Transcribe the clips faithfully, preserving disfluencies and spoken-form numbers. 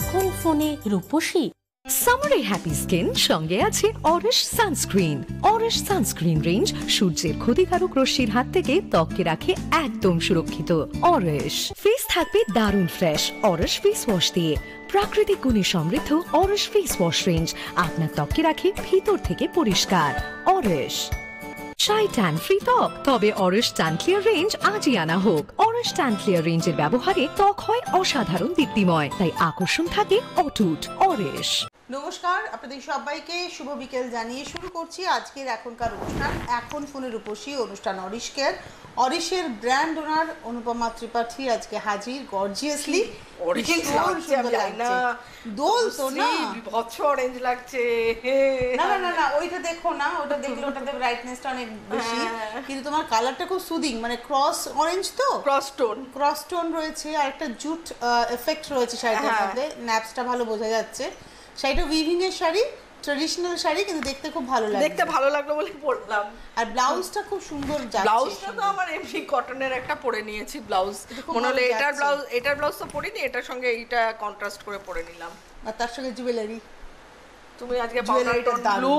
এখন ফোনে রূপসী। সামারে happy skin সঙ্গে আছে Orish sunscreen. Orish sunscreen range সূর্যের ক্ষতিকারক রশ্মির হাত থেকে ত্বককে রাখে একদম সুরক্ষিত। অরিশ ফেস থাকবে দারুণ ফ্রেশ অরিশ ফেস ওয়াশ দিয়ে। প্রাকৃতিক গুণে সমৃদ্ধ অরিশ ফেস ওয়াশ রেঞ্জ আপনার ত্বককে রাখে ভিতর থেকে পরিষ্কার। অরিশ চাই ট্যান ফ্রি ত্বক, তবে অরিশ ট্যান ক্লিয়ার রেঞ্জ আজই আনা হোক। অরিশ ট্যান ক্লিয়ার রেঞ্জের ব্যবহারে ত্বক হয় অসাধারণ দীপ্তিময়, তাই আকর্ষণ থাকে অটুট। অরিশ। নমস্কার, আপনাদের সবাইকে শুভ বিকেল জানিয়ে শুরু করছি আজকের এখনকার অনুষ্ঠান এখন ফোনের রূপসী অনুষ্ঠান অরিশ কেয়ার। অরিশের ব্র্যান্ড ওনার অনুপমা ত্রিপাঠী আজকে হাজির গর্জিয়াসলি। দোল তো না, বিভৎস অরেঞ্জ লাগছে। না না না না ওইটা দেখো না, ওটা দেখলে ওটাতে ব্রাইটনেসটা অনেক বেশি, কিন্তু তোমার কালারটা খুব সুদিং, মানে ক্রস অরেঞ্জ তো, ক্রস টোন ক্রস টোন রয়েছে আর একটা জুট এফেক্ট রয়েছে শাড়িটার মধ্যে। ন্যাপসটা ভালো বোঝা যাচ্ছে। শাড়িটা উইভিং এর শাড়ি, ট্র্যাডিশনাল শাড়ি, কিন্তু দেখতে খুব ভালো লাগে। দেখতে ভালো লাগলো বলে পরলাম। আর ব্লাউজটা খুব সুন্দর যাচ্ছে। ব্লাউজটা তো আমার এমনি কটনের একটা পরে নিয়েছি ব্লাউজ, মনে হলো এটার ব্লাউজ এটার ব্লাউজ তো পরিনি, এটার সঙ্গে এইটা কন্ট্রাস্ট করে পরে নিলাম। আর তার সঙ্গে জুয়েলারি। তুমি আজকে জুয়েলারিটা ব্লু।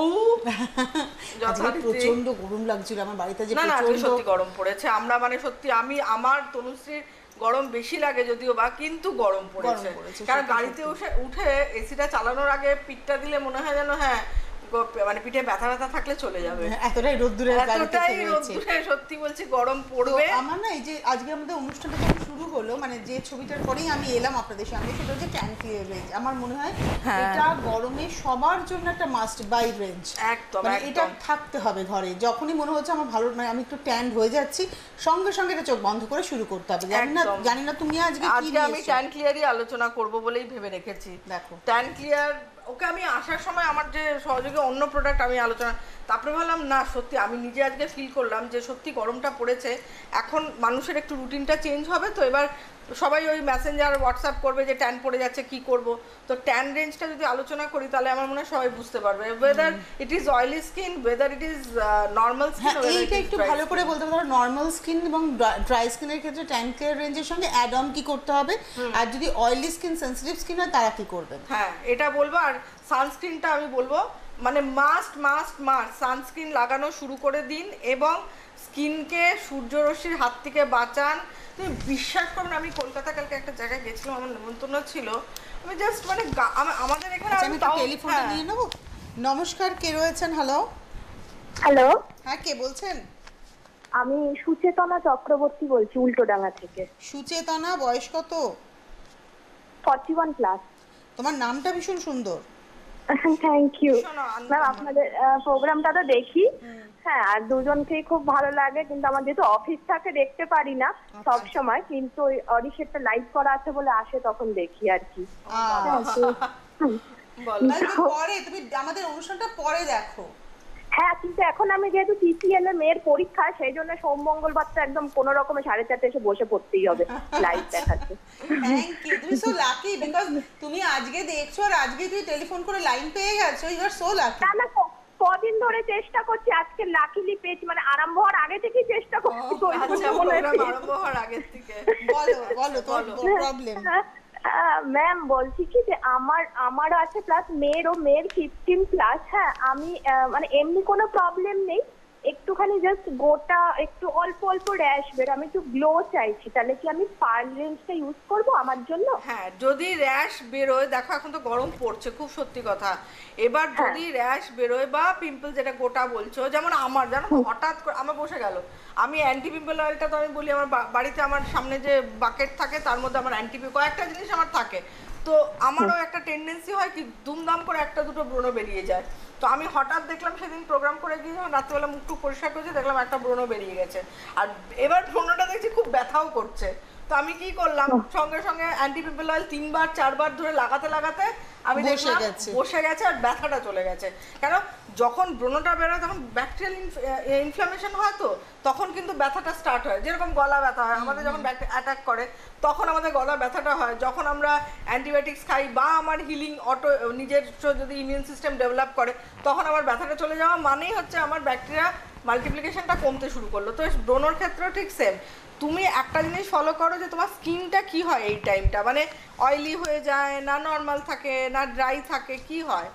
আজকে প্রচন্ড গরম লাগছিল আমার বাড়িতে, যে প্রচন্ড সত্যি গরম পড়েছে। আমরা মানে সত্যি আমি আমার তনুশ্রীর গরম বেশি লাগে যদিও বা, কিন্তু গরম পড়েছে। কারণ গাড়িতে উঠে উঠে এসিটা চালানোর আগে পিঠটা দিলে মনে হয় যেন হ্যাঁ মানে পিঠে ব্যথা ব্যথা থাকলে চলে যাবে, এতটাই রোদ্দুরে এতটাই রোদ্দুরে সত্যি বলছি গরম পড়বে। আমার না এই যে আজকে আমাদের অনুষ্ঠানটা যখন শুরু হলো, মানে যে ছবিটার পরেই আমি এলাম আপনাদের সামনে, সেটা হচ্ছে ট্যান ক্লিয়ার রেঞ্জ। আমার মনে হয় এটা গরমে সবার জন্য একটা মাস্ট বাই রেঞ্জ। একদম, মানে এটা থাকতে হবে ঘরে। যখনই মনে হচ্ছে আমার ভালো, মানে আমি একটু ট্যান হয়ে যাচ্ছি, সঙ্গে সঙ্গে এটা চোখ বন্ধ করে শুরু করতে হবে। জানি না জানি না তুমি আজকে কি আজকে আমি ট্যান ক্লিয়ারই আলোচনা করব বলেই ভেবে রেখেছি। দেখো ট্যান ক্লিয়ার, ওকে আমি আসার সময় আমার যে সহযোগী অন্য প্রোডাক্ট আমি আলোচনা, তারপরে ভাবলাম না সত্যি আমি নিজে আজকে ফিল করলাম যে সত্যি গরমটা পড়েছে। এখন মানুষের একটু রুটিনটা চেঞ্জ হবে, তো এবার সবাই ওই মেসেঞ্জার হোয়াটসঅ্যাপ করবে যে ট্যান পড়ে যাচ্ছে কি করব। তো ট্যান রেঞ্জটা যদি আলোচনা করি তাহলে আমার মনে হয় সবাই বুঝতে পারবে, whether it is oily skin, whether it is normal skin. এইটা একটু ভালো করে বলতে পারো, নর্মাল স্কিন এবং ড্রাই স্কিনের ক্ষেত্রে ট্যান ক্লিয়ার রেঞ্জের সঙ্গে অ্যাড অন কি করতে হবে, আর যদি অয়েলি স্কিন সেনসিটিভ স্কিন হয় তারা কি করবেন। হ্যাঁ এটা বলবো। আর সানস্ক্রিনটা আমি বলবো মানে মাস্ট মাস্ট মাস্ট সানস্ক্রিন লাগানো শুরু করে দিন এবং স্কিনকে সূর্যরশ্মির হাত থেকে বাঁচান। তুমি বিশ্বাস করবেন, আমি কলকাতা কালকে একটা জায়গায় গেছিলাম, আমার নেমন্তন্ন ছিল, আমি জাস্ট মানে আমাদের এখানে আমি টেলিফোনটা নিয়ে নেব। নমস্কার, কে রয়েছেন? হ্যালো হ্যালো, হ্যাঁ কে বলছেন? আমি সুচেতনা চক্রবর্তী বলছি, উল্টোডাঙ্গা থেকে। সুচেতনা, বয়স কত? Forty one plus. তোমার নামটা ভীষণ সুন্দর। থ্যাংক ইউ ম্যাম, আপনাদের প্রোগ্রামটা তো দেখি, হ্যাঁ, আর দুজনকেই খুব ভালো লাগে, কিন্তু আমার যেহেতু অফিস থাকে দেখতে পারি না সব সময়, কিন্তু ওই অডিশনটা লাইভ করা আছে বলে আসে তখন দেখি আর কি। পরে তুমি আমাদের অনুষ্ঠানটা পরে দেখো। হ্যাঁ, কিন্তু এখন আমি যেহেতু টিসিএল এর মেয়ের পরীক্ষা, সেই জন্য সোম মঙ্গলবারটা একদম কোনো রকমে সাড়ে চারটে এসে বসে পড়তেই হবে লাইভ দেখাতে। থ্যাংক ইউ, তুমি সো লাকি বিকজ তুমি আজকে দেখছো আর আজকে তুমি টেলিফোন করে লাইন পেয়ে গেছো, ইউ আর সো লাকি। না না, কদিন ধরে চেষ্টা করছি, আজকে লাকিলি পেয়েছি, মানে আরম্ভ হওয়ার আগে থেকেই চেষ্টা করছি। আরম্ভ হওয়ার আগে থেকে বলো বলো তোমার প্রবলেম। ম্যাম বলছি কি যে আমার আমারও আছে, প্লাস মেয়েরও, মেয়ের ফিফটিন প্লাস। হ্যাঁ, আমি মানে এমনি কোনো প্রবলেম নেই, একটুখানি জাস্ট গোটা একটু অল্প অল্প র্যাশ বের, আমি একটু গ্লো চাইছি, তাহলে কি আমি পার্ল রেঞ্জটা ইউজ করবো আমার জন্য? হ্যাঁ, যদি র্যাশ বেরোয়, দেখো এখন তো গরম পড়ছে, খুব সত্যি কথা, এবার যদি র্যাশ বেরোয় বা পিম্পল যেটা গোটা বলছো, যেমন আমার জানো হঠাৎ করে আমার বসে গেল, আমি অ্যান্টি পিম্পল অয়েলটা তো আমি বলি আমার বাড়িতে আমার সামনে যে বাকেট থাকে তার মধ্যে আমার অ্যান্টি কয়েকটা জিনিস আমার থাকে, তো আমারও একটা টেন্ডেন্সি হয় কি দুমদাম করে একটা দুটো ব্রণ বেরিয়ে যায়। তো আমি হঠাৎ দেখলাম সেদিন প্রোগ্রাম করে গিয়ে যখন রাত্রিবেলা মুখ টুক পরিষ্কার করেছি, দেখলাম একটা ব্রণ বেরিয়ে গেছে, আর এবার ব্রণটা দেখছি খুব ব্যথাও করছে। তো আমি কি করলাম, সঙ্গে সঙ্গে অ্যান্টি পিম্পল অয়েল তিনবার চারবার ধরে লাগাতে লাগাতে আমি দেখলাম বসে গেছে আর ব্যথাটা চলে গেছে। কেন, যখন ব্রণটা বেরোয় তখন ব্যাকটেরিয়াল ইনফ্লামেশন হয়, তো তখন কিন্তু ব্যথাটা স্টার্ট হয়, যেরকম গলা ব্যথা হয় আমাদের যখন অ্যাটাক করে তখন আমাদের গলা ব্যথাটা হয়, যখন আমরা অ্যান্টিবায়োটিক্স খাই বা আমার হিলিং অটো নিজস্ব যদি ইমিউন সিস্টেম ডেভেলপ করে তখন আমার ব্যথাটা চলে যাওয়া মানেই হচ্ছে আমার ব্যাকটেরিয়া মাল্টিপ্লিকেশনটা কমতে শুরু করলো। তো ব্রণর ক্ষেত্রেও ঠিক সেম। তুমি একটা জিনিস ফলো করো যে তোমার স্কিনটা কি হয় এই টাইমটা, মানে অয়েলি হয়ে যায় না, নর্মাল থাকে না, ড্রাই থাকে, কি হয়?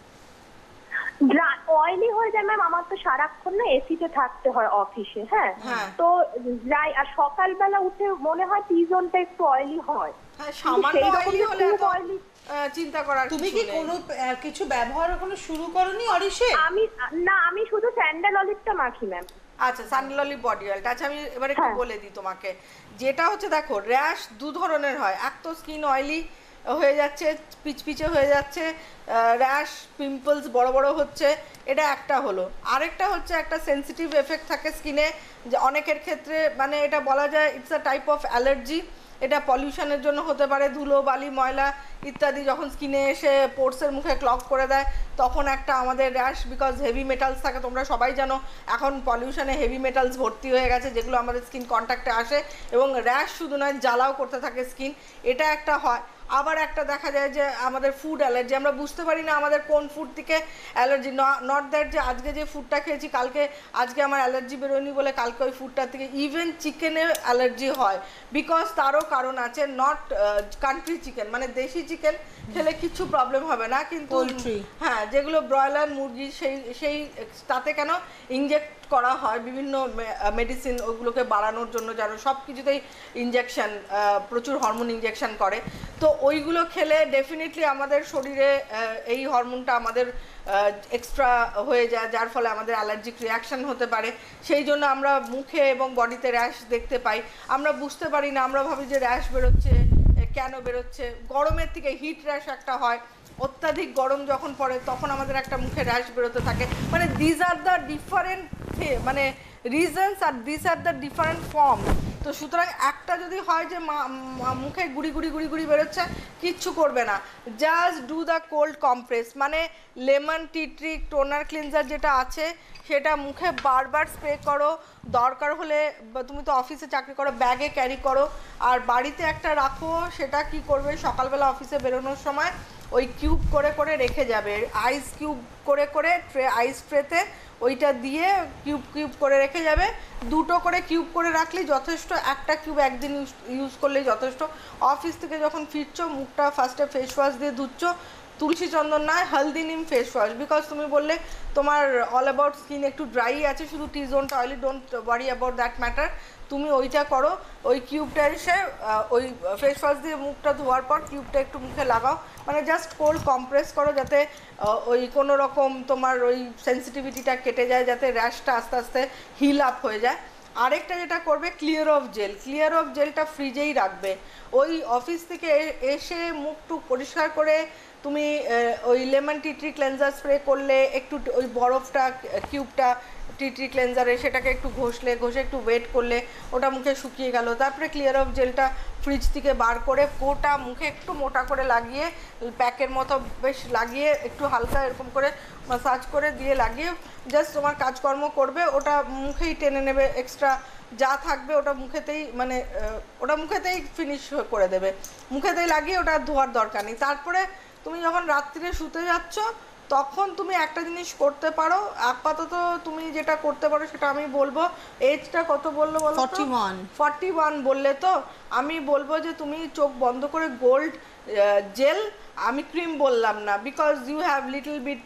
অয়েলি হয়ে যায় ম্যাম, আমার তো সারাক্ষণ না এসিতে থাকতে হয় অফিসে, হ্যাঁ, তো ড্রাই। আর সকালবেলা উঠে মনে হয় টি জোনটা একটু অয়েলি হয়। হ্যাঁ, সামান্য অয়েলি হলে তো চিন্তা করার। তুমি কি কোনো কিছু ব্যবহার এখনো শুরু করনি অরিশে? আমি না, আমি শুধু স্যান্ডেল অলিভটা মাখি ম্যাম। আচ্ছা, স্যান্ডেল অলিভ বডি অয়েলটা। আচ্ছা, আমি এবারে একটু বলে দিই তোমাকে। যেটা হচ্ছে, দেখো র্যাশ দু ধরনের হয়। এক তো স্কিন অয়েলি হয়ে যাচ্ছে, পিচপিচে হয়ে যাচ্ছে, র্যাশ পিম্পলস বড় বড় হচ্ছে, এটা একটা হলো। আরেকটা হচ্ছে একটা সেন্সিটিভ এফেক্ট থাকে স্কিনে, যে অনেকের ক্ষেত্রে মানে এটা বলা যায় it's a type of allergy. এটা পলিউশনের জন্য হতে পারে, ধুলো বালি ময়লা ইত্যাদি যখন স্কিনে এসে পোর্সের মুখে ক্লগ করে দেয় তখন একটা আমাদের র্যাশ, বিকজ হেভি মেটালস থাকে। তোমরা সবাই জানো এখন পলিউশনে হেভি মেটালস ভর্তি হয়ে গেছে, যেগুলো আমাদের স্কিন কন্ট্যাক্টে আসে এবং র্যাশ শুধু নয় জ্বালাও করতে থাকে স্কিন, এটা একটা হয়। আবার একটা দেখা যায় যে আমাদের ফুড অ্যালার্জি, আমরা বুঝতে পারি না আমাদের কোন ফুড থেকে অ্যালার্জি। নট দ্যাট যে আজকে যে ফুডটা খেয়েছি কালকে আজকে আমার অ্যালার্জি বেরোয়নি বলে কালকে ওই ফুডটার থেকে, ইভেন চিকেনে অ্যালার্জি হয়, বিকজ তারও কারণ আছে। নট কান্ট্রি চিকেন, মানে দেশি চিকেন খেলে কিছু প্রবলেম হবে না, কিন্তু হ্যাঁ যেগুলো ব্রয়লার মুরগি সেই সেই তাতে কেন ইনজেক্ট করা হয় বিভিন্ন মেডিসিন ওগুলোকে বাড়ানোর জন্য, যেন সব কিছুতেই ইনজেকশন, প্রচুর হরমোন ইনজেকশন করে। তো ওইগুলো খেলে ডেফিনেটলি আমাদের শরীরে এই হরমোনটা আমাদের এক্সট্রা হয়ে যায়, যার ফলে আমাদের অ্যালার্জিক রিয়াকশান হতে পারে। সেই জন্য আমরা মুখে এবং বডিতে র্যাশ দেখতে পাই। আমরা বুঝতে পারি না, আমরা ভাবি যে র্যাশ বেরোচ্ছে, কেন বেরোচ্ছে। গরমের থেকে হিট র্যাশ একটা হয়, অত্যাধিক গরম যখন পড়ে তখন আমাদের একটা মুখে র্যাশ বেরোতে থাকে। মানে দিস আর দ্য ডিফারেন্ট মানে রিজনস আর this are the different form. তো সুতরাং একটা যদি হয় যে মুখে গুড়ি গুড়ি গুড়ি গুড়ি বেরোচ্ছে, কিচ্ছু করবে না, just do the cold compress, মানে lemon tea tree toner cleanser যেটা আছে সেটা মুখে বারবার স্প্রে করো। দরকার হলে তুমি তো অফিসে চাকরি করো, ব্যাগে ক্যারি করো, আর বাড়িতে একটা রাখো। সেটা কি করবে, সকালবেলা অফিসে বেরোনোর সময় ওই কিউব করে করে রেখে যাবে, আইস কিউব করে করে ট্রে আইস ট্রেতে ওইটা দিয়ে কিউব কিউব করে রেখে যাবে। দুটো করে কিউব করে রাখলেই যথেষ্ট, একটা কিউব একদিন ইউজ ইউজ করলেই যথেষ্ট। অফিস থেকে যখন ফিরছো মুখটা ফার্স্টে ফেস ওয়াশ দিয়ে ধুচ্ছো, তুলসী চন্দন নয় হলদি নিম ফেস ওয়াশ, বিকজ তুমি বললে তোমার অল অ্যাবাউট স্কিন একটু ড্রাই আছে, শুধু টি জোনটা oily, don't worry about that matter. তুমি ওইটা করো, ওই কিউবটা এসে ওই ফেস ওয়াশ দিয়ে মুখটা ধোয়ার পর কিউবটা একটু মুখে লাগাও, মানে জাস্ট কোল্ড কম্প্রেস করো, যাতে ওই কোনো রকম তোমার ওই সেন্সিটিভিটিটা কেটে যায়, যাতে র্যাশটা আস্তে আস্তে হিল আপ হয়ে যায়। আরেকটা যেটা করবে, clear of gel. Clear of জেলটা ফ্রিজেই রাখবে। ওই অফিস থেকে এসে মুখটু পরিষ্কার করে তুমি ওই lemon tea tree cleanser spray করলে, একটু ওই বরফটা কিউবটা টি ট্রি ক্লেন্সারে সেটাকে একটু ঘষলে, ঘষে একটু ওয়েট করলে ওটা মুখে শুকিয়ে গেল। তারপরে ক্লিয়ার অফ জেলটা ফ্রিজ থেকে বার করে গোটা মুখে একটু মোটা করে লাগিয়ে, প্যাকের মতো বেশ লাগিয়ে, একটু হালকা এরকম করে মাসাজ করে দিয়ে লাগিয়ে জাস্ট তোমার কাজকর্ম করবে, ওটা মুখেই টেনে নেবে, এক্সট্রা যা থাকবে ওটা মুখেতেই, মানে ওটা মুখেতেই ফিনিশ করে দেবে, মুখেতেই লাগিয়ে ওটা ধোয়ার দরকার নেই। তারপরে তুমি যখন রাত্রিরে শুতে যাচ্ছ তখন তুমি একটা জিনিস করতে পারো, আপাতত তুমি যেটা করতে পারো সেটা আমি বলবো। এজটা কত বললো বলো? ফর্টি ওয়ান ফর্টি ওয়ান বললে তো, আমি বলবো যে তুমি চোখ বন্ধ করে গোল্ড জেল, আমি ক্রিম বললাম না, because you have little bit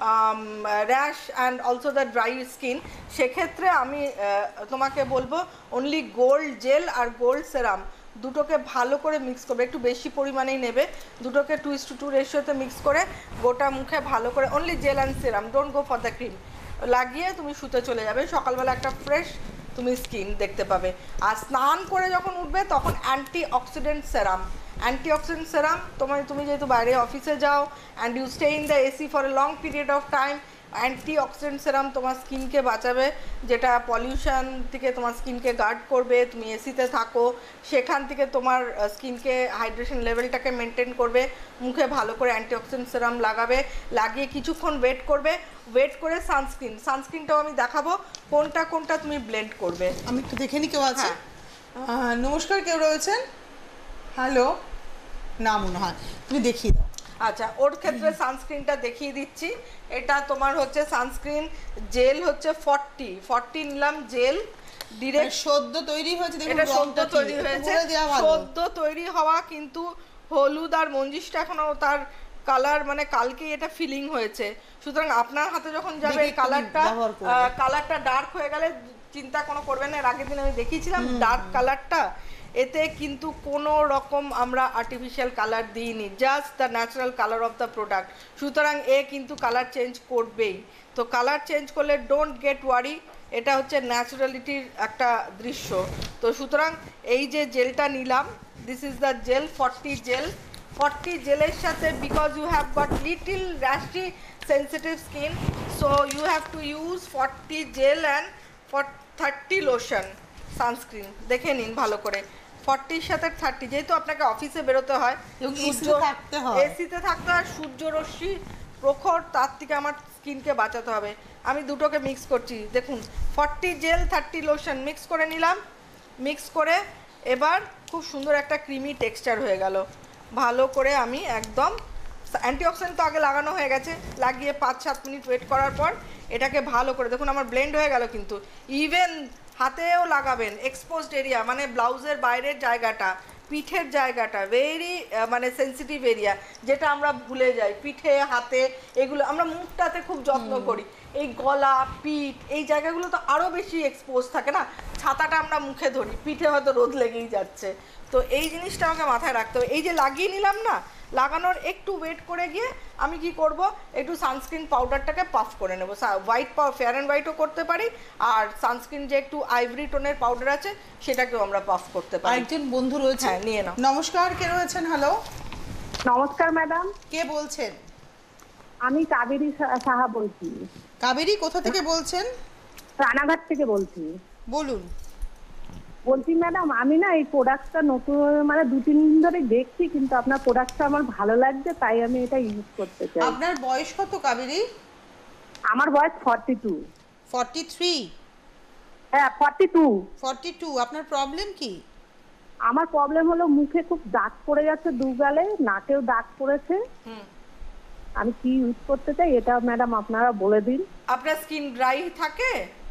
rash and also the dry skin, সেক্ষেত্রে আমি তোমাকে বলবো অনলি গোল্ড জেল আর গোল্ড সেরাম দুটোকে ভালো করে মিক্স করবে, একটু বেশি পরিমাণেই নেবে, দুটোকে টু ইস টু টু রেশিওতে মিক্স করে গোটা মুখে ভালো করে, only gel and serum, don't go for the cream, লাগিয়ে তুমি শুতে চলে যাবে। সকালবেলা একটা ফ্রেশ তুমি স্কিন দেখতে পাবে। আর স্নান করে যখন উঠবে তখন anti oxidant serum, anti oxidant serum তোমার, তুমি যেহেতু বাইরে অফিসে যাও and you stay in the AC for a long period of time, anti oxidant serum তোমার স্কিনকে বাঁচাবে, যেটা পলিউশন থেকে তোমার স্কিনকে গার্ড করবে। তুমি এসিতে থাকো, সেখান থেকে তোমার স্কিনকে হাইড্রেশন লেভেলটাকে মেনটেন করবে। মুখে ভালো করে অ্যান্টি অক্সিডেন্ট সেরাম লাগাবে, লাগিয়ে কিছুক্ষণ ওয়েট করবে, ওয়েট করে সানস্ক্রিন, সানস্ক্রিনটাও আমি দেখাবো কোনটা কোনটা তুমি ব্লেন্ড করবে। আমি একটু দেখে নি কেউ আছে। নমস্কার, কেউ রয়েছেন? হ্যালো, না মনে হয়, তুমি দেখিয়ে দাও। আচ্ছা, ওর ক্ষেত্রে সানস্ক্রিনটা দেখিয়ে দিচ্ছি। এটা তোমার হচ্ছে সানস্ক্রিন জেল হচ্ছে ফর্টি ফর্টি নিলাম জেল, ডিরেক্ট সদ্য তৈরি হয়েছে, দেখুন এটা সদ্য রংটা তৈরি কি, একটু হয়েছে, বলে দেওয়া ভালো। সদ্য তৈরি হওয়া, কিন্তু হলুদ আর মঞ্জিসটা এখনো তার কালার মানে কালকে এটা ফিলিং হয়েছে, সুতরাং আপনার হাতে যখন যাবে দেখে একটু কালারটা ব্যবহার করবেন। কালারটা ডার্ক হয়ে গেলে চিন্তা কোনো করবেন না। এর আগের দিন আমি দেখিয়েছিলাম ডার্ক কালারটা, এতে কিন্তু কোনো রকম আমরা আর্টিফিশিয়াল কালার দিইনি, just the natural colour of the product, সুতরাং এ কিন্তু কালার চেঞ্জ করবেই। তো কালার চেঞ্জ করলে ডোন্ট গেট ওয়ারি, এটা হচ্ছে ন্যাচারালিটির একটা দৃশ্য। তো সুতরাং এই যে জেলটা নিলাম, this is the gel, forty gel. Forty জেলের সাথে, because you have got little rashy sensitive skin, so you have to use forty gel and for thirty lotion sunscreen. দেখে নিন ভালো করে, ফর্টির সাথে থার্টি, যেহেতু আপনাকে অফিসে বেরোতে হয়, এসিতে থাকতে হয়, এসিতে থাকতে হয়, সূর্যরশ্মি প্রখর, তার থেকে আমার স্কিনকে বাঁচাতে হবে। আমি দুটোকে মিক্স করছি, দেখুন forty gel thirty lotion mix করে নিলাম। মিক্স করে এবার খুব সুন্দর একটা ক্রিমি টেক্সচার হয়ে গেল। ভালো করে আমি একদম, অ্যান্টিঅক্সিডেন্ট তো আগে লাগানো হয়ে গেছে, লাগিয়ে পাঁচ সাত মিনিট ওয়েট করার পর এটাকে ভালো করে, দেখুন আমার ব্লেন্ড হয়ে গেল। কিন্তু ইভেন হাতেও লাগাবেন, এক্সপোজড এরিয়া মানে ব্লাউজের বাইরের জায়গাটা, পিঠের জায়গাটা, ভেরি মানে সেন্সিটিভ এরিয়া, যেটা আমরা ভুলে যাই, পিঠে হাতে এগুলো আমরা মুখটাতে খুব যত্ন করি, এই গলা পিঠ এই জায়গাগুলো তো আরও বেশি এক্সপোজ থাকে না, ছাতাটা আমরা মুখে ধরি, পিঠে হয়তো রোদ লেগেই যাচ্ছে। তো এই জিনিসটা আমাকে মাথায় রাখতে হবে। এই যে লাগিয়ে নিলাম না, লাগানোর একটু ওয়েট করে গিয়ে আমি কি করব, একটু সানস্ক্রিন পাউডারটাকে পাফ করে নেব। হোয়াইট ফেয়ার অ্যান্ড হোয়াইটও করতে পারি, আর সানস্ক্রিন যে একটু আইভরি টোনের পাউডার আছে সেটাকেও আমরা পাফ করতে পারি। একজন বন্ধু রয়েছে, হ্যাঁ নিয়ে নাও। নমস্কার, কে রয়েছেন? হ্যালো, নমস্কার ম্যাডাম, কে বলছেন? আমি কাবেরী সা- সাহা বলছি। কাবেরী, কোথা থেকে বলছেন? রানাঘাট থেকে বলছি। বলুন। বলছি ম্যাডাম, আমি না এই প্রোডাক্টটা নতুন মানে দু তিন দিন ধরে দেখছি, কিন্তু আপনার প্রোডাক্টটা আমার ভালো লাগছে, তাই আমি এটা ইউজ করতে চাই। আপনার বয়স কত কাবেরী? আমার বয়স ফর্টি টু। Forty three? হ্যাঁ ফর্টি টু। Forty two. আপনার প্রবলেম কি? আমার প্রবলেম হলো মুখে খুব দাগ পড়ে যাচ্ছে, দু গালে, নাকেও দাগ পড়েছে। আমি কি ইউজ করতে চাই এটা ম্যাডাম আপনারা বলে দিন। আপনার স্কিন ড্রাই থাকে?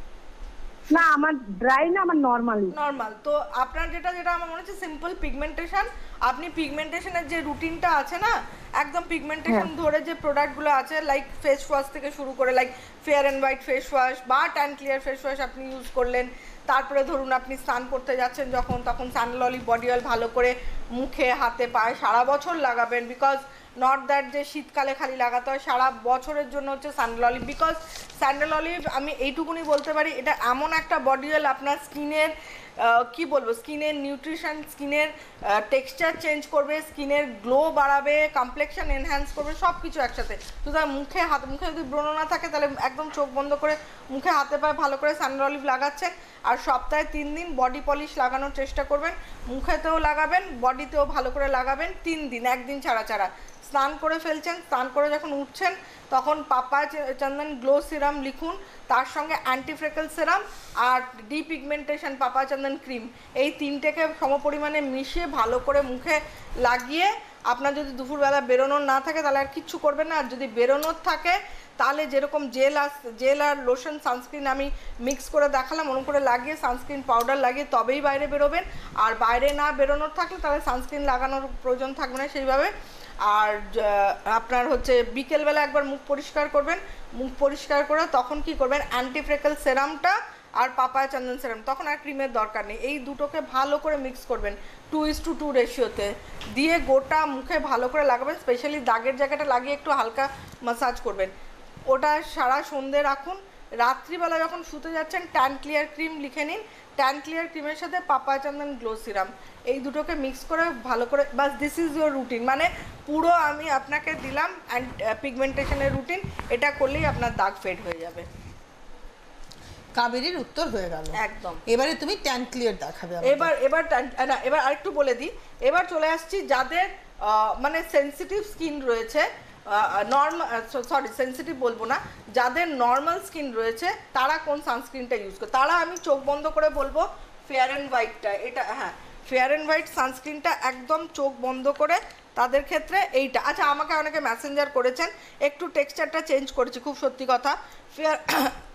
না আমার ড্রাই না, আমার নরমালি নরমাল। তো আপনার যেটা যেটা আমার মনে হচ্ছে সিম্পল পিগমেন্টেশন, আপনি পিগমেন্টেশনের যে রুটিনটা আছে না, একদম পিগমেন্টেশন ধরে যে প্রোডাক্টগুলো আছে, লাইক ফেস ওয়াশ থেকে শুরু করে, like fair and white face wash বা ট্যান ক্লিয়ার ফেস ওয়াশ আপনি ইউজ করলেন, তারপরে ধরুন আপনি স্নান করতে যাচ্ছেন যখন, তখন সানললি বডি অয়েল ভালো করে মুখে হাতে পায়ে সারা বছর লাগাবেন, বিকজ নট দ্যাট যে শীতকালে খালি লাগাতে হয়, সারা বছরের জন্য হচ্ছে sandal olive. Because sandal olive আমি এইটুকুনি বলতে পারি, এটা এমন একটা বডি অয়েল আপনার স্কিনের কি বলবো, স্কিনের নিউট্রিশন, স্কিনের টেক্সচার চেঞ্জ করবে, স্কিনের গ্লো বাড়াবে, কমপ্লেকশন এনহ্যান্স করবে, সব কিছু একসাথে। সুতরাং মুখে হাত মুখে যদি ব্রণ না থাকে তাহলে একদম চোখ বন্ধ করে মুখে হাতে পায়ে ভালো করে স্যান্ডেল অলিভ লাগাচ্ছেন, আর সপ্তাহে তিন দিন বডি পলিশ লাগানোর চেষ্টা করবেন, মুখেতেও লাগাবেন, বডিতেও ভালো করে লাগাবেন, তিন দিন, একদিন ছাড়া ছাড়া। স্নান করে ফেলছেন, স্নান করে যখন উঠছেন তখন পাপায়া চন্দন গ্লো সিরাম লিখুন, তার সঙ্গে অ্যান্টি ফ্রেকল সিরাম আর ডিপিগমেন্টেশন পাপায়া চন্দন ক্রিম, এই তিনটেকে সমপরিমাণে মিশিয়ে ভালো করে মুখে লাগিয়ে, আপনার যদি দুপুরবেলা বেরোনোর না থাকে তাহলে আর কিচ্ছু করবেন না, আর যদি বেরোনোর থাকে তাহলে যেরকম জেল আস জেল আর লোশন সানস্ক্রিন আমি মিক্স করে দেখালাম, ওরকম করে লাগিয়ে সানস্ক্রিন পাউডার লাগিয়ে তবেই বাইরে বেরোবেন। আর বাইরে না বেরোনোর থাকলে তাহলে সানস্ক্রিন লাগানোর প্রয়োজন থাকবে না সেইভাবে। আর আপনার হচ্ছে বিকেলবেলা একবার মুখ পরিষ্কার করবেন, মুখ পরিষ্কার করে তখন কি করবেন, অ্যান্টি ফ্রেকল সেরামটা আর পাপায়া চন্দন সেরাম, তখন আর ক্রিমের দরকার নেই, এই দুটোকে ভালো করে মিক্স করবেন টু ইস টু টু রেশিওতে, দিয়ে গোটা মুখে ভালো করে লাগাবেন, স্পেশালি দাগের জায়গাটা লাগিয়ে একটু হালকা ম্যাসাজ করবেন। ওটা সারা সন্ধে রাখুন, রাত্রিবেলা যখন শুতে যাচ্ছেন ট্যান ক্লিয়ার ক্রিম লিখে নিন, ট্যান ক্লিয়ার ক্রিমের সাথে পাপায়া চন্দন গ্লো সিরাম, এই দুটোকে মিক্স করে ভালো করে, বাস দিস ইজ ইউর রুটিন। মানে পুরো আমি আপনাকে দিলাম অ্যান্ড পিগমেন্টেশনের রুটিন, এটা করলেই আপনার দাগ ফেড হয়ে যাবে। কাবেরীর উত্তর হয়ে গেল একদম। এবারে তুমি ট্যান ক্লিয়ার দেখাবে। এবার এবার না এবার আরেকটু বলে দিই, এবার চলে আসছি যাদের মানে সেন্সিটিভ স্কিন রয়েছে, নর্মাল সরি সেন্সিটিভ বলবো না, যাদের নর্মাল স্কিন রয়েছে তারা কোন সানস্ক্রিনটা ইউজ করে, তারা আমি চোখ বন্ধ করে বলবো ফেয়ার অ্যান্ড হোয়াইটটা, এটা হ্যাঁ ফেয়ার অ্যান্ড হোয়াইট সানস্ক্রিনটা একদম চোখ বন্ধ করে তাদের ক্ষেত্রে এইটা। আচ্ছা আমাকে অনেকে মেসেঞ্জার করেছেন, একটু টেক্সচারটা চেঞ্জ করেছি, খুব সত্যি কথা, ফেয়ার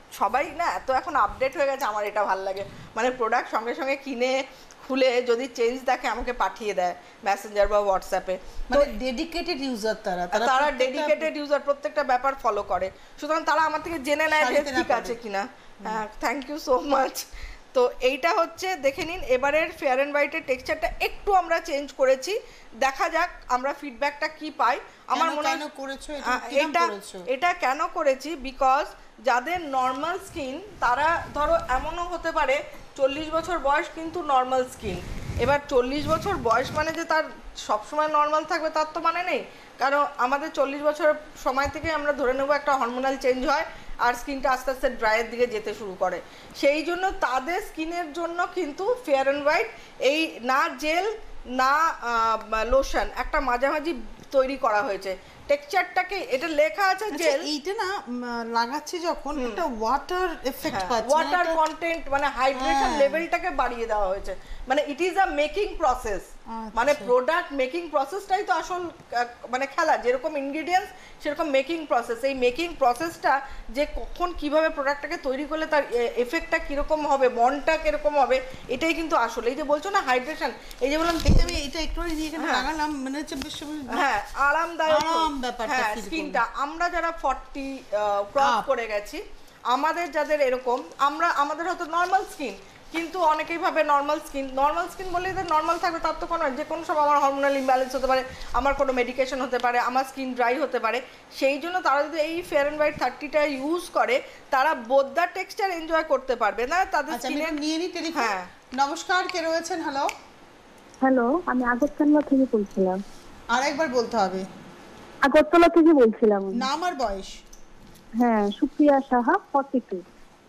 সবাই না এত এখন আপডেট হয়ে গেছে, আমার এটা ভালো লাগে, মানে প্রোডাক্ট সঙ্গে সঙ্গে কিনে খুলে যদি চেঞ্জ দেখে আমাকে পাঠিয়ে দেয় মেসেঞ্জার বা হোয়াটসঅ্যাপে। মানে ডেডিকেটেড ইউজার তারা তারা ডেডিকেটেড ইউজার, প্রত্যেকটা ব্যাপার ফলো করে, সুতরাং তারা আমার থেকে জেনে নেয় যে ঠিক আছে কিনা। হ্যাঁ, থ্যাংক ইউ সো মাচ। তো এইটা হচ্ছে দেখে নিন, এবারের ফেয়ার অ্যান্ড হোয়াইটের টেক্সচারটা একটু আমরা চেঞ্জ করেছি, দেখা যাক আমরা ফিডব্যাকটা কি পাই। আমার মনে হয় এটা এটা কেন করেছি, বিকজ যাদের নর্মাল স্কিন তারা ধরো এমনও হতে পারে চল্লিশ বছর বয়স কিন্তু নর্মাল স্কিন, এবার চল্লিশ বছর বয়স মানে যে তার সবসময় নর্মাল থাকবে তার তো মানে নেই, কারণ আমাদের চল্লিশ বছর সময় থেকে আমরা ধরে নেব একটা হরমোনাল চেঞ্জ হয় আর স্কিনটা আস্তে আস্তে ড্রাইয়ের দিকে যেতে শুরু করে, সেই জন্য তাদের স্কিনের জন্য কিন্তু ফেয়ার অ্যান্ড হোয়াইট এই না জেল না লোশন একটা মাঝামাঝি তৈরি করা হয়েছে। টেক্সচারটাকে এটা লেখা আছে জেল, এইটা না লাগাচ্ছি যখন একটা ওয়াটার এফেক্ট পাচ্ছে, ওয়াটার কন্টেন্ট মানে হাইড্রেশন লেভেলটাকে বাড়িয়ে দেওয়া হয়েছে, মানে it is a making process, মানে প্রোডাক্ট মেকিং প্রসেসটাই তো আসল মানে খেলা, যেরকম ইনগ্রেডিয়েন্টস সেরকম মেকিং প্রসেস, এই মেকিং প্রসেসটা যে কখন কিভাবে প্রোডাক্টটাকে তৈরি করলে তার এফেক্টটা কিরকম হবে, মনটা কিরকম হবে, এটাই কিন্তু আসলে এই যে বলছো না হাইড্রেশন, এই যে বললাম আমি এটা একটু এখানে লাগালাম মানে হচ্ছে বেশ হ্যাঁ আরামদায়ক ব্যাপারটা স্কিনটা। আমরা যারা ফর্টি ক্রস করে গেছি, আমাদের যাদের এরকম আমরা আমাদের হয়তো নর্মাল স্কিন, কিন্তু অনেকেই ভাবে নর্মাল স্কিন নর্মাল স্কিন বলে যে নর্মাল থাকবে তার তো কোনো, যে কোনো সব আমার হরমোনাল ইমব্যালেন্স হতে পারে, আমার কোনো মেডিকেশন হতে পারে, আমার স্কিন ড্রাই হতে পারে, সেই জন্য তারা যদি এই ফেয়ার অ্যান্ড হোয়াইট থার্টিটা ইউজ করে তারা বোদ্দা টেক্সচার এনজয় করতে পারবে না তাদের স্কিনের। নিয়ে নি টেলিফোন। হ্যাঁ নমস্কার, কে রয়েছেন? হ্যালো হ্যালো, আমি আগরতলা থেকে বলছিলাম। আর একবার বলতে হবে। আগরতলা থেকে বলছিলাম। নাম আর বয়স? হ্যাঁ, Supriya Saha, forty two.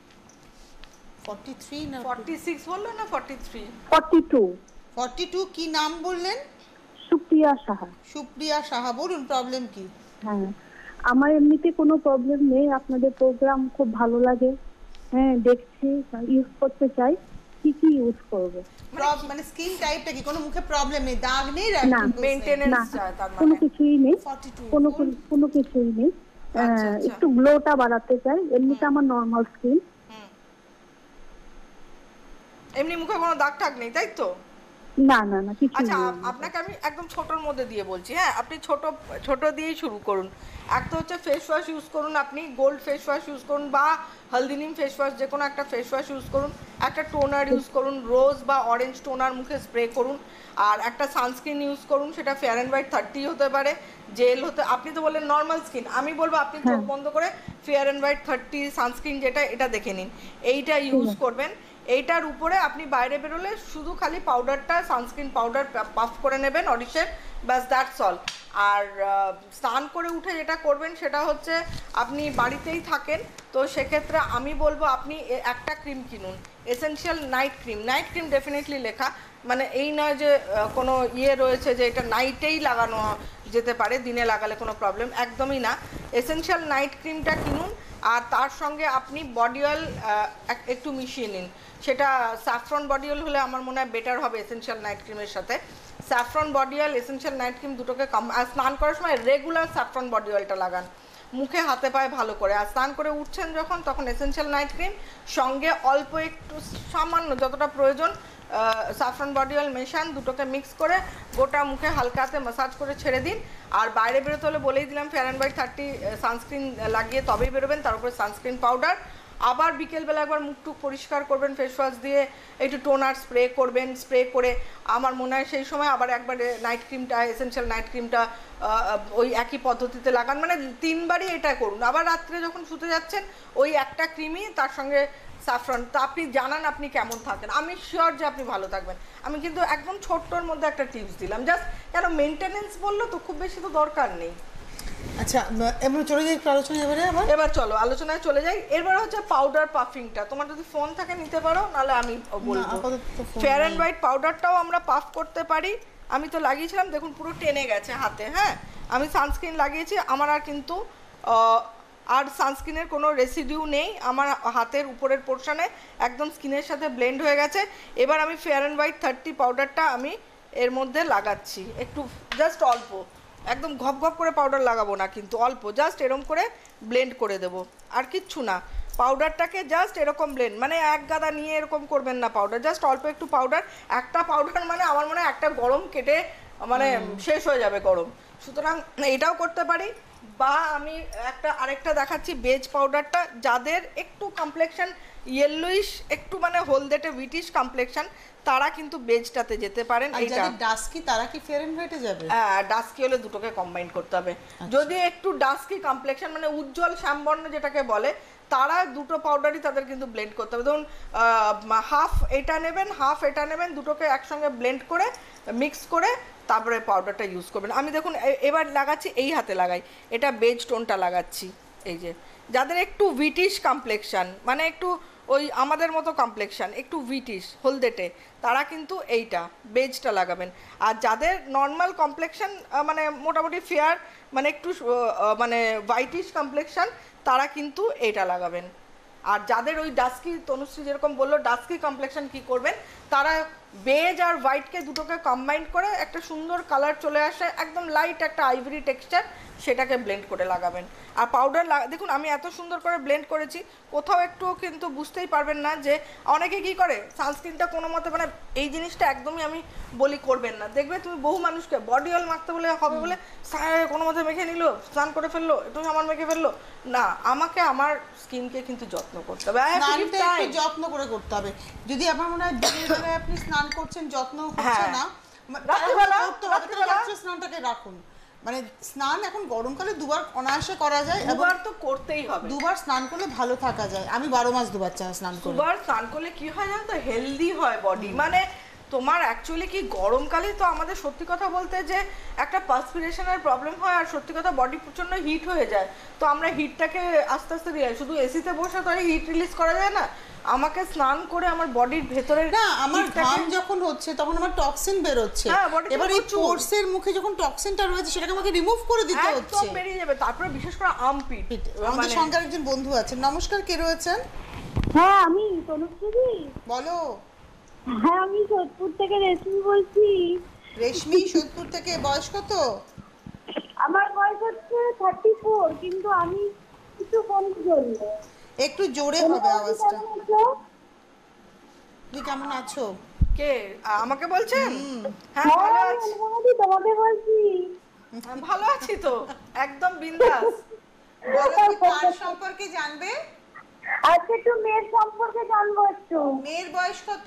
Forty three না ফর্টি সিক্স বললেন না forty three? Forty two. Forty two কি নাম বললেন? সুপ্রিয়া সাহা। সুপ্রিয়া সাহা, বলুন প্রবলেম কি? হ্যাঁ, আমার এমনিতে কোনো প্রবলেম নেই, আপনাদের প্রোগ্রাম খুব ভালো লাগে, হ্যাঁ দেখছি, ইউজ করতে চাই, কি কি ইউজ করব? মানে স্কিন টাইপটা কি, কোনো মুখে প্রবলেম নেই, দাগ নেই, না মেইনটেনেন্স চাই তার মানে কোনো কিছুই নেই, কোনো কোনো কিছুই নেই, একটু গ্লোটা বাড়াতে চাই, এমনিতে আমার নরমাল স্কিন। এমনি মুখে কোনো দাগ টাগ নেই তাই তো? না না না কিছু। আচ্ছা, আপনাকে আমি একদম ছোটর মধ্যে দিয়ে বলছি, হ্যাঁ আপনি ছোট ছোট দিয়েই শুরু করুন। একটা হচ্ছে ফেস ওয়াশ ইউজ করুন, আপনি গোল্ড ফেস ওয়াশ ইউজ করুন বা হলদিনিম ফেস ওয়াশ, যে কোনো একটা ফেস ওয়াশ ইউজ করুন, একটা টোনার ইউজ করুন, রোজ বা অরেঞ্জ টোনার মুখে স্প্রে করুন, আর একটা সানস্ক্রিন ইউজ করুন, সেটা ফেয়ার অ্যান্ড হোয়াইট থার্টি হতে পারে, জেল হতে, আপনি তো বললেন নর্মাল স্কিন, আমি বলবো আপনি চোখ বন্ধ করে fair and white thirty sunscreen যেটা এটা দেখে নিন, এইটা ইউজ করবেন। এইটার উপরে আপনি বাইরে বেরোলে শুধু খালি পাউডারটা সানস্ক্রিন পাউডার পাফ করে নেবেন অরিশের, ব্যাস দ্যাটস অল। আর স্নান করে উঠে যেটা করবেন সেটা হচ্ছে আপনি বাড়িতেই থাকেন তো সেক্ষেত্রে আমি বলবো আপনি একটা ক্রিম কিনুন, essential night cream. Night cream definitely লেখা, মানে এই নয় যে কোনো ইয়ে রয়েছে যে এটা নাইটেই লাগানো যেতে পারে, দিনে লাগালে কোনো প্রবলেম, একদমই না। এসেনশিয়াল নাইট ক্রিমটা কিনুন, আর তার সঙ্গে আপনি বডি অয়েল একটু মিশিয়ে নিন, সেটা স্যাফরন বডি অয়েল হলে আমার মনে হয় বেটার হবে এসেনশিয়াল নাইট ক্রিমের সাথে। Saffron body oil, essential night cream দুটোকে কম, আর স্নান করার সময় রেগুলার স্যাফরন বডি অয়েলটা লাগান মুখে হাতে পায়ে ভালো করে, আর স্নান করে উঠছেন যখন তখন এসেনশিয়াল নাইট ক্রিম সঙ্গে অল্প একটু সামান্য যতটা প্রয়োজন স্যাফরন বডি অয়েল মেশান, দুটোকে মিক্স করে গোটা মুখে হালকা হাতে ম্যাসাজ করে ছেড়ে দিন। আর বাইরে বেরোতে হলে বলেই দিলাম fair and white thirty sunscreen লাগিয়ে তবেই বেরোবেন, তার উপরে সানস্ক্রিন পাউডার। আবার বিকেলবেলা একবার মুখটুক পরিষ্কার করবেন ফেস ওয়াশ দিয়ে, একটু টোনার স্প্রে করবেন, স্প্রে করে আমার মনে হয় সেই সময় আবার একবার নাইট ক্রিমটা এসেনশিয়াল নাইট ক্রিমটা ওই একই পদ্ধতিতে লাগান, মানে তিনবারই এটা করুন। আবার রাত্রে যখন শুতে যাচ্ছেন ওই একটা ক্রিমই তার সঙ্গে স্যাফরন, তো আপনি জানান আপনি কেমন থাকেন, আমি শিওর যে আপনি ভালো থাকবেন। আমি কিন্তু একদম ছোট্টর মধ্যে একটা টিপস দিলাম, জাস্ট কেন মেনটেনেন্স বললো তো খুব বেশি তো দরকার নেই। আচ্ছা এবার চলে যাই একটু আলোচনা, এবারে আবার এবার চলো আলোচনায় চলে যাই। এবার হচ্ছে পাউডার পাফিংটা, তোমার যদি ফোন থাকে নিতে পারো, নাহলে আমি বলবো। ফেয়ার অ্যান্ড হোয়াইট পাউডারটাও আমরা পাফ করতে পারি, আমি তো লাগিয়েছিলাম দেখুন পুরো টেনে গেছে হাতে, হ্যাঁ আমি সানস্ক্রিন লাগিয়েছি, আমার আর কিন্তু আর সানস্ক্রিনের কোনো রেসিডিউ নেই, আমার হাতের উপরের পোর্শনে একদম স্কিনের সাথে ব্লেন্ড হয়ে গেছে। এবার আমি ফেয়ার অ্যান্ড হোয়াইট থার্টি পাউডারটা আমি এর মধ্যে লাগাচ্ছি, একটু জাস্ট অল্প, একদম ঘপ ঘপ করে পাউডার লাগাবো না কিন্তু অল্প, জাস্ট এরম করে ব্লেন্ড করে দেব, আর কিচ্ছু না। পাউডারটাকে জাস্ট এরকম ব্লেন্ড, মানে এক গাদা নিয়ে এরকম করবেন না পাউডার, জাস্ট অল্প একটু পাউডার, একটা পাউডার মানে আমার মনে হয় একটা গরম কেটে মানে শেষ হয়ে যাবে গরম। সুতরাং এটাও করতে পারি। বা আমি একটা আরেকটা দেখাচ্ছি বেজ পাউডারটা, যাদের একটু কমপ্লেকশন ইয়েলোইশ একটু মানে হলদেটে উইটিশ কমপ্লেকশন তারা কিন্তু বেজটাতে যেতে পারেন। আর যাদের ডাস্কি তারা কি ফেয়ার এন্ড হোয়াইটে যাবে? হ্যাঁ, ডাস্কি হলে দুটোকে কম্বাইন করতে হবে। যদি একটু ডাস্কি কমপ্লেকশন মানে উজ্জ্বল শ্যামবর্ণ যেটাকে বলে, তারা দুটো পাউডারই তাদের কিন্তু ব্লেন্ড করতে হবে। ধরুন হাফ এটা নেবেন, হাফ এটা নেবেন, দুটোকে একসঙ্গে ব্লেন্ড করে মিক্স করে তারপরে পাউডারটা ইউজ করবেন। আমি দেখুন এবার লাগাচ্ছি, এই হাতে লাগাই, এটা বেজ টোনটা লাগাচ্ছি। এই যে যাদের একটু উইটিশ কমপ্লেকশন মানে একটু ওই আমাদের মতো কমপ্লেকশন একটু উইটিশ হলদেটে, তারা কিন্তু এইটা বেজটা লাগাবেন। আর যাদের নর্মাল কমপ্লেকশন মানে মোটামুটি ফেয়ার মানে একটু মানে হোয়াইটিশ কমপ্লেকশন তারা কিন্তু এইটা লাগাবেন। আর যাদের ওই ডাস্কি, তনুশ্রী যেরকম বললো ডাস্কি কমপ্লেকশন কি করবেন, তারা বেজ আর হোয়াইটকে দুটোকে কম্বাইন করে একটা সুন্দর কালার চলে আসে, একদম লাইট একটা আইভরি টেক্সচার, সেটাকে ব্লেন্ড করে লাগাবেন। আর পাউডার দেখুন আমি এত সুন্দর করে ব্লেন্ড করেছি, কোথাও একটু কিন্তু বুঝতেই পারবেন না যে অনেকে কি করে সানস্ক্রিনটা কোনো মতে মানে এই জিনিসটা একদমই আমি বলি করবেন না। দেখবে তুমি বহু মানুষকে বডি অয়েল মাখতে বলে হবে বলে কোনো মতে মেখে নিল, স্নান করে ফেললো, একটু সামান মেখে ফেললো না, আমাকে আমার স্কিনকে কিন্তু যত্ন করতে হবে, যত্ন করে করতে হবে। যদি আমার মনে হয় দিনের বেলায় আপনি স্নান করছেন যত্ন হচ্ছে না, রাত্রে স্নানটাকে রাখুন। মানে স্নান এখন গরমকালে দুবার অনায়াসে করা যায়, দুবার তো করতেই হবে, দুবার স্নান করলে ভালো থাকা যায়। আমি বারো মাস দুবার স্নান করি। দুবার স্নান করলে কি হয় জানো তো, হেলদি হয় বডি। মানে তোমার অ্যাকচুয়ালি কি গরমকালে তো আমাদের সত্যি কথা বলতে যে একটা পার্সপিরেশনের প্রবলেম হয়, আর সত্যি কথা বডি প্রচন্ড হিট হয়ে যায়। তো আমরা হিটটাকে আস্তে আস্তে রিলাইজ, শুধু এসিতে বসে তো হিট রিলিজ করা যায় না, আমাকে স্নান করে আমার বডির ভেতরে না, আমার ঘাম যখন হচ্ছে তখন আমার টক্সিন বের হচ্ছে, এবার এই পোরসের মুখে যখন টক্সিনটা রয়েছে সেটাকে আমাকে রিমুভ করে দিতে হচ্ছে, একদম বেরিয়ে যাবে। তারপরে বিশেষ করে আর্মপিট। আমাদের সঙ্গে একজন বন্ধু আছেন, নমস্কার, কে রয়েছেন? হ্যাঁ আমি তনুশ্রী। বলো। হ্যাঁ আমি সোদপুর থেকে রেশমি বলছি। রেশমি, সোদপুর থেকে। বয়স কত? আমার বয়স হচ্ছে থার্টি ফোর, কিন্তু আমি কিছু ফোন করবো, একটু জোরে হবে আওয়াজটা। তুমি কেমন আছো? কে আমাকে বলছেন? হ্যাঁ ভালো আছি। তোমাকে বলছি। ভালো আছি তো, একদম বিন্দাস। বলো কি কার সম্পর্কে জানবে? আজকে একটু মেয়ের সম্পর্কে জানবো একটু। মেয়ের বয়স কত?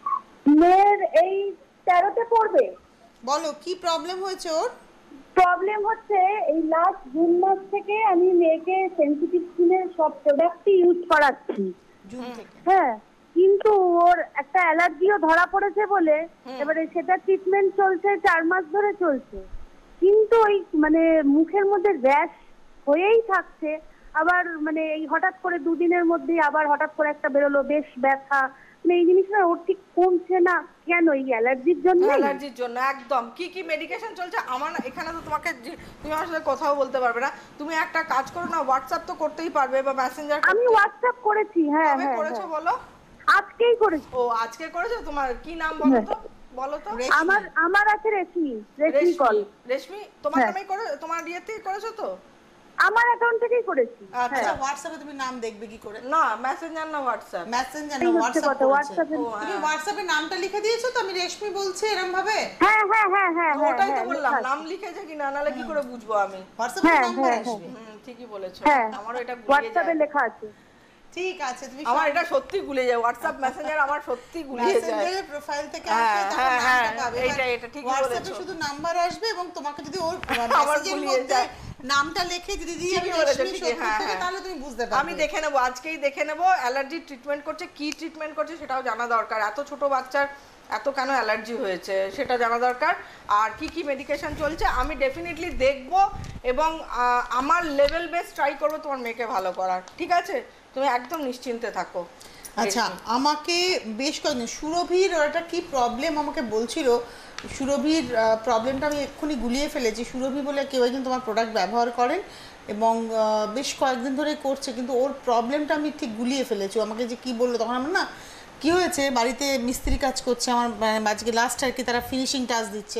মেয়ের এই তেরোতে পড়বে। বলো কি প্রবলেম হয়েছে ওর? প্রবলেম হচ্ছে এই লাস্ট জুন মাস থেকে আমি মেয়েকে সেনসিটিভ স্কিনের সব প্রোডাক্টই ইউজ করাচ্ছি। জুন থেকে? হ্যাঁ, কিন্তু ওর একটা অ্যালার্জিও ধরা পড়েছে বলে এবারে সেটা ট্রিটমেন্ট চলছে, চার মাস ধরে চলছে, কিন্তু ওই মানে মুখের মধ্যে র্যাশ হয়েই থাকছে। আবার মানে এই হঠাৎ করে দুদিনের মধ্যেই আবার হঠাৎ করে একটা বেরোলো, বেশ ব্যথা। মানে এই জিনিসটা ওর ঠিক কমছে না কেন? এই অ্যালার্জির জন্য? অ্যালার্জির জন্য একদম। কি কি মেডিকেশন চলছে আমার এখানে তো তোমাকে, তুমি আমার সাথে কথাও বলতে পারবে না। তুমি একটা কাজ করো না, হোয়াটসঅ্যাপ তো করতেই পারবে বা মেসেঞ্জার। আমি হোয়াটসঅ্যাপ করেছি। হ্যাঁ হ্যাঁ করেছো বলো? আজকেই করেছি। ও আজকে করেছো? তোমার কি নাম বলো তো? বলো তো। আমার আমার আছে রেশমি। রেশমি কল। রেশমি তোমার নামেই করে, তোমার ইয়েতেই করেছো তো? আমার অ্যাকাউন্ট থেকেই করেছি। আচ্ছা, হোয়াটসঅ্যাপে তুমি নাম দেখবে কি করে? না মেসেঞ্জার না হোয়াটসঅ্যাপ। মেসেঞ্জার না হোয়াটসঅ্যাপ। হোয়াটসঅ্যাপে তুমি হোয়াটসঅ্যাপে নামটা লিখে দিয়েছো তো? আমি রেশমি বলছি এরকম ভাবে। হ্যাঁ হ্যাঁ হ্যাঁ হ্যাঁ ওটাই তো বললাম, নাম লিখেছে কি না, নালে কি করে বুঝবো আমি? হোয়াটসঅ্যাপে নাম্বার আসবে। হুম ঠিকই বলেছো, আমারও এটা গুলিয়ে যায়। হোয়াটসঅ্যাপে লেখা আছে। ঠিক আছে, তুমি আমার এটা সত্যি গুলিয়ে যায়, হোয়াটসঅ্যাপ মেসেঞ্জার আমার সত্যি গুলিয়ে যায়। মেসেঞ্জারের প্রোফাইল থেকে আসবে, তখন নামটা পাবে। এটা এটা ঠিকই বলেছো। হোয়াটসঅ্যাপে শুধু নাম্বার আসবে এবং তোমাকে যদি ওর মেসেজের মধ্যে নামটা লিখে যদি দিই আমি রেশমি সোদপুর থেকে, তাহলে তুমি বুঝতে পারবে। আমি দেখে নেব, আজকেই দেখে নেব অ্যালার্জি ট্রিটমেন্ট করছে, কি ট্রিটমেন্ট করছে সেটাও জানা দরকার। এত ছোট বাচ্চার এত কেন অ্যালার্জি হয়েছে সেটা জানা দরকার, আর কি কি মেডিকেশন চলছে আমি ডেফিনেটলি দেখব এবং আমার লেভেল বেস ট্রাই করবো তোমার মেয়েকে ভালো করার। ঠিক আছে, তুমি একদম নিশ্চিন্তে থাকো। আচ্ছা, আমাকে বেশ কয়েকদিন সুরভির ওটা কি প্রবলেম আমাকে বলছিল, সুরভির প্রবলেমটা আমি এক্ষুনি গুলিয়ে ফেলেছি। সুরভি বলে কেউ একজন তোমার প্রোডাক্ট ব্যবহার করেন এবং বেশ কয়েকদিন ধরে করছে, কিন্তু ওর প্রবলেমটা আমি ঠিক গুলিয়ে ফেলেছি। আমাকে যে কি বললো তখন আমার না কি হয়েছে, বাড়িতে মিস্ত্রি কাজ করছে আমার, আজকে লাস্ট আর কি তারা ফিনিশিং টাচ দিচ্ছে,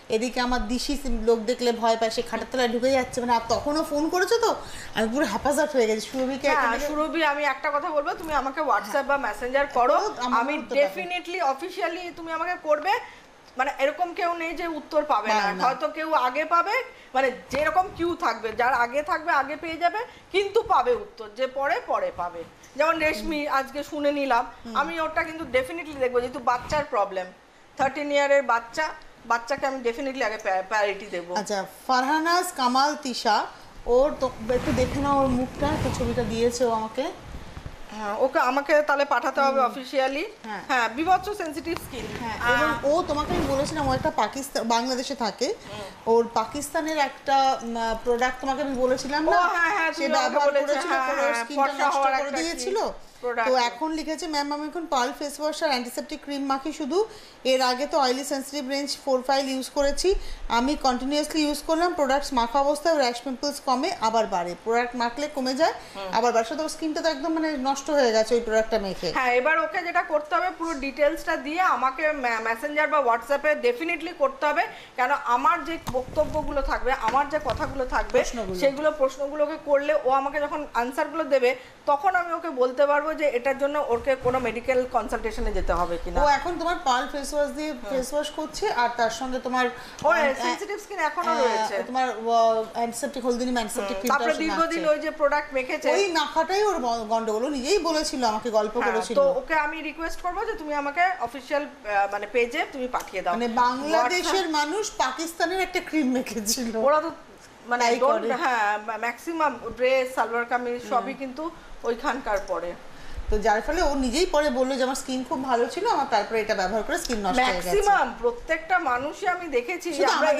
এদিকে আমার দিশি লোক দেখলে ভয় পায়, সে খাটের তলায় ঢুকে যাচ্ছে, মানে আর তখনও ফোন করেছো তো আমি পুরো হ্যাপাজার্ট হয়ে গেছি। সুরভিকে সুরভি আমি একটা কথা বলবো, তুমি আমাকে হোয়াটসঅ্যাপ বা মেসেঞ্জার করো, আমি ডেফিনেটলি অফিশিয়ালি তুমি আমাকে করবে, মানে এরকম কেউ নেই যে উত্তর পাবে না, হয়তো কেউ আগে পাবে, মানে যেরকম কিউ থাকবে, যার আগে থাকবে আগে পেয়ে যাবে, কিন্তু পাবে উত্তর, যে পরে পরে পাবে। যেমন রেশমি আজকে শুনে নিলাম, আমি ওটা কিন্তু ডেফিনেটলি দেখবো, যেহেতু বাচ্চার প্রবলেম, থার্টিন ইয়ারের বাচ্চা, বাচ্চাকে আমি ডেফিনেটলি আগে প্রায়োরিটি দেবো। আচ্ছা, ফারহানাজ কামাল তিশা, ওর তো একটু দেখে নাও ওর মুখটা, একটু ছবিটা দিয়েছে ও আমাকে। হ্যাঁ, ওকে আমাকে তাহলে পাঠাতে হবে অফিশিয়ালি। হ্যাঁ, বিভৎস সেনসিটিভ স্কিন। এবং ও তোমাকে আমি বলেছিলাম ও একটা পাকিস্তান বাংলাদেশে থাকে, ওর পাকিস্তানের একটা প্রোডাক্ট তোমাকে আমি বলেছিলাম না, সে ব্যবহার করেছিল, স্কিনটা নষ্ট করে দিয়েছিল। তো এখন লিখেছে ম্যাম আমি এখন পার্ল ফেস ওয়াশ আর অ্যান্টিসেপটিক ক্রিম মাখি শুধু, এর আগে তো oily sensitive range four file use করেছি, আমি কন্টিনিউয়াসলি ইউজ করলাম, প্রোডাক্টস মাখা অবস্থায় র্যাশ পিম্পলস কমে আবার বাড়ে, প্রোডাক্ট মাখলে কমে যায় আবার বাড়ে, তো স্কিনটা তো একদম মানে নষ্ট হয়ে গেছে ওই প্রোডাক্টটা মেখে। হ্যাঁ, এবার ওকে যেটা করতে হবে পুরো ডিটেলসটা দিয়ে আমাকে মেসেঞ্জার বা হোয়াটসঅ্যাপে ডেফিনেটলি করতে হবে, কেন আমার যে বক্তব্যগুলো থাকবে, আমার যে কথাগুলো থাকবে, সেগুলো প্রশ্নগুলোকে করলে ও আমাকে যখন আনসারগুলো দেবে তখন আমি ওকে বলতে পারবো যে এটার জন্য ওকে কোনো মেডিকেল কনসালটেশনে যেতে হবে কিনা। ও এখন তোমার পার্ল ফেস ওয়াশ দিয়ে ফেস ওয়াশ করছে, আর তার সঙ্গে তোমার ওর সেনসিটিভ স্কিন এখনো রয়েছে, তোমার অ্যান্টিসেপটিক হলদিনী অ্যান্টিসেপটিক ক্রিমটা তারপরে দীর্ঘদিন ওই যে প্রোডাক্ট মেখেছে, ওই মাখাটাই ওর গন্ডগোল, নিজেই বলেছিল আমাকে, গল্প করেছিল। তো ওকে আমি রিকোয়েস্ট করব যে তুমি আমাকে অফিশিয়াল মানে পেজে তুমি পাঠিয়ে দাও। মানে বাংলাদেশের মানুষ পাকিস্তানের একটা ক্রিম মেখেছিল, ওরা তো মানে হ্যাঁ ম্যাক্সিমাম ড্রেস সালোয়ার কামিজ সবই কিন্তু ওইখানকার পরে, তো যার ফলে ও নিজেই পরে বললো যে আমার স্কিন খুব ভালো ছিল, আমার তারপরে এটা ব্যবহার করে স্কিন নষ্ট হয়ে গেছে। ম্যাক্সিমাম প্রত্যেকটা মানুষই আমি দেখেছি, আমরা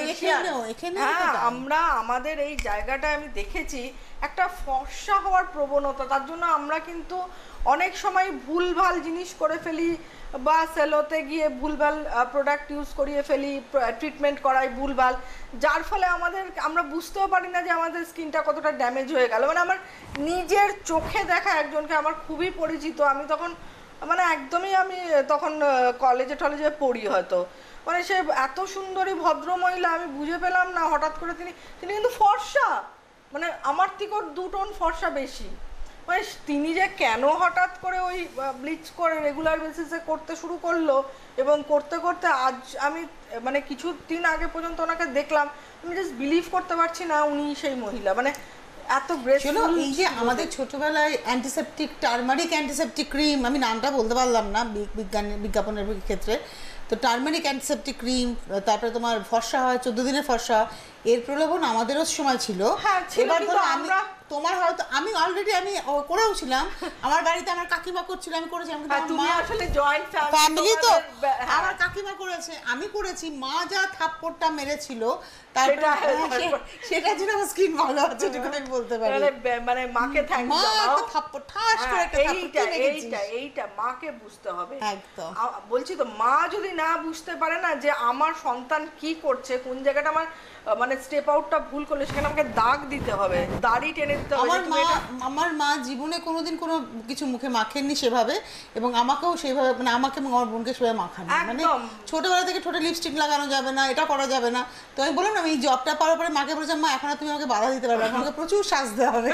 হ্যাঁ আমরা আমাদের এই জায়গাটা আমি দেখেছি একটা ফর্সা হওয়ার প্রবণতা, তার জন্য আমরা কিন্তু অনেক সময় ভুলভাল জিনিস করে ফেলি, বা সেলোতে গিয়ে ভুলভাল প্রোডাক্ট ইউজ করিয়ে ফেলি, ট্রিটমেন্ট করাই ভুলভাল, যার ফলে আমাদের আমরা বুঝতেও পারি না যে আমাদের স্কিনটা কতটা ড্যামেজ হয়ে গেল। মানে আমার নিজের চোখে দেখা একজনকে আমার খুবই পরিচিত, আমি তখন মানে একদমই আমি তখন কলেজে টলেজে পড়ি হয়তো, মানে সে এত সুন্দরী ভদ্রমহিলা, আমি বুঝে পেলাম না হঠাৎ করে তিনি তিনি কিন্তু ফর্সা, মানে আমার থেকে দু টোন ফর্সা বেশি, মানে তিনি যে কেন হঠাৎ করে ওই ব্লিচ করে রেগুলার বেসিসে করতে শুরু করলো, এবং করতে করতে আজ আমি মানে কিছু দিন আগে পর্যন্ত ওনাকে দেখলাম, আমি জাস্ট বিলিভ করতে পারছি না উনি সেই মহিলা, মানে এত গ্রেসফুল। এই যে আমাদের ছোটবেলায় অ্যান্টিসেপটিক টার্মারিক অ্যান্টিসেপটিক ক্রিম, আমি নামটা বলতে পারলাম না বিজ্ঞান বিজ্ঞাপনের ক্ষেত্রে, তো টার্মারিক অ্যান্টিসেপটিক ক্রিম, তারপরে তোমার ফর্সা হয় চোদ্দ দিনের ফর্সা, এর প্রলোভন আমাদেরও সময় ছিল। এবার ধরো আমরা তোমার হয়তো আমি অলরেডি আমি করেও ছিলাম, আমার বাড়িতে আমার কাকিমা করছিল, আমি করেছি, আমি আসলে জয়েন্ট ফ্যামিলি তো, আমার কাকিমা করেছে, আমি করেছি, মা যা থাপ্পড়টা মেরেছিল তারপরে সেটা জন্য আমার স্কিন ভালো আছে আমি বলতে পারি, মানে মাকে থ্যাঙ্কস জানাও, থাপ্পড় ঠাস করে একটা এইটা এইটা এইটা মাকে বুঝতে হবে একদম। বলছি তো, মা যদি না বুঝতে পারে না যে আমার সন্তান কি করছে, কোন জায়গাটা আমার মানে স্টেপ আউটটা ভুল করলে সেখানে আমাকে দাগ দিতে হবে, দাড়ি টেনে দিতে হবে। আমার মা আমার মা জীবনে কোনোদিন কোনো কিছু মুখে মাখেননি সেভাবে, এবং আমাকেও সেভাবে মানে আমাকে এবং আমার বোনকে সেভাবে মাখানো, মানে ছোটবেলা থেকে ঠোঁটে লিপস্টিক লাগানো যাবে না, এটা করা যাবে না। তো আমি বললাম না, আমি এই জবটা পাওয়ার পরে মাকে বলেছিলাম, মা এখন তুমি আমাকে বাধা দিতে পারবে, আমাকে প্রচুর সাজতে হবে।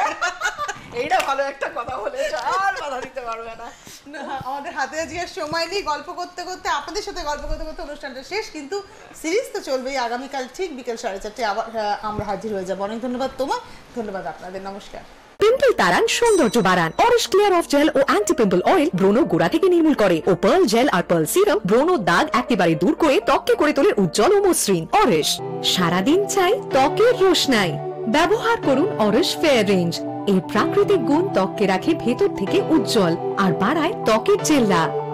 এইটা ভালো একটা কথা বলেছো, আর বাধা দিতে পারবে না। আমাদের হাতে আজকে সময় নেই, গল্প করতে করতে আপনাদের সাথে গল্প করতে করতে অনুষ্ঠানটা শেষ, কিন্তু সিরিজ তো চলবেই। আগামীকাল ঠিক বিকেল সাড়ে চারটে আবার আমরা হাজির হয়ে যাবো। অনেক ধন্যবাদ তোমার, ধন্যবাদ আপনাদের, নমস্কার। পিম্পল তাড়ান, সৌন্দর্য বাড়ান। অরিশ ক্লিয়ার অফ জেল ও অ্যান্টি পিম্পল অয়েল ব্রণ গোড়া থেকে নির্মূল করে, ও পার্ল জেল আর পার্ল সিরাম ব্রণ দাগ একেবারে দূর করে ত্বককে করে তোলে উজ্জ্বল ও মসৃণ। অরিশ, সারাদিন চাই ত্বকের রোশনাই। ব্যবহার করুন অরিশ ফেয়ার রেঞ্জ, এই প্রাকৃতিক গুণ ত্বককে রাখে ভেতর থেকে উজ্জ্বল আর বাড়ায় ত্বকের চেল্লা।